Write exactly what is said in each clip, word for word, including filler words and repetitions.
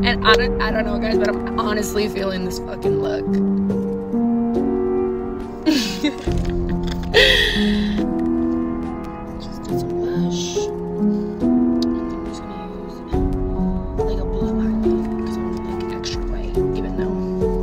And I don't, I don't know, guys, but I'm honestly feeling this fucking look. Just did some blush. And I'm just gonna use like a blue highlight because I want like extra white, even though.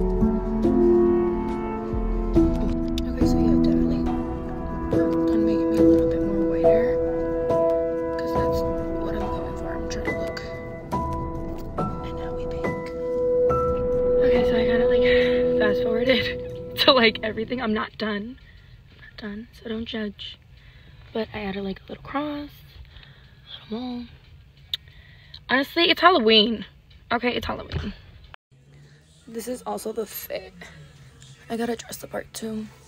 Okay, so yeah, definitely worked on making me a little bit more whiter because that's what I'm going for. I'm trying to look. And now we pink. Okay, so I kind of like fast forwarded to like everything. I'm not done. I'm not done, so don't judge. But I added like a little cross, a little mole. Honestly, it's Halloween. Okay, it's Halloween. This is also the fit. I gotta dress the part too.